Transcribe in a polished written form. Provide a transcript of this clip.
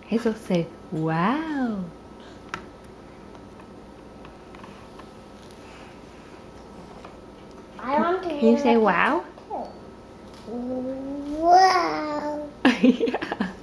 Hazel say, wow. I want to Can you say wow? Wow. Yeah.